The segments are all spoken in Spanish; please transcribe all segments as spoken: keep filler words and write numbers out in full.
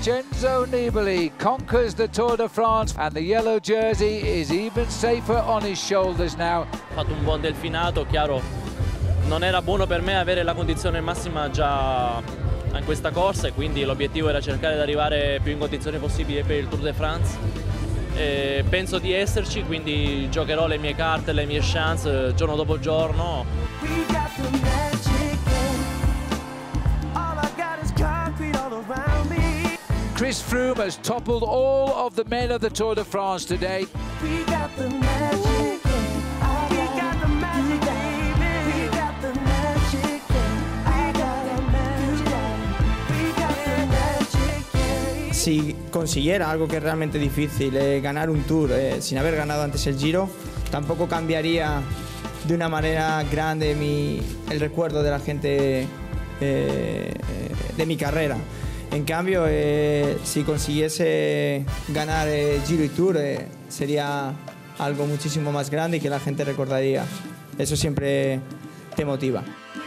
Vincenzo Nibali conquers the Tour de France and the yellow jersey is even safer on his shoulders now. Ho fatto un buon delfinato, chiaro, non era buono per me avere la condizione massima già in questa corsa e quindi l'obiettivo era cercare di arrivare più in condizioni possibili per il Tour de France. E penso di esserci, quindi giocherò le mie carte, le mie chance giorno dopo giorno. Chris Froome has toppled all of the men of the Tour de France today. We got the magic, we got the magic, baby. We got the magic, I got the magic, we got the magic. Si consiguiera algo que es realmente difícil, eh, ganar un Tour eh, sin haber ganado antes el Giro, tampoco cambiaría de una manera grande mi, el recuerdo de la gente eh, de mi carrera. En cambio, eh, si consiguiese ganar el Giro y Tour, eh, sería algo muchísimo más grande y que la gente recordaría. Eso siempre te motiva.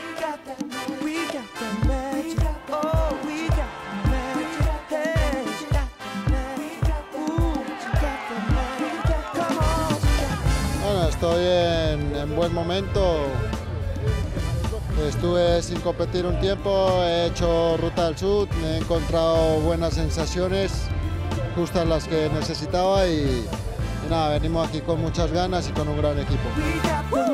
Bueno, estoy en, en buen momento. Estuve sin competir un tiempo, he hecho ruta del sur, he encontrado buenas sensaciones, justas las que necesitaba y, y nada, venimos aquí con muchas ganas y con un gran equipo.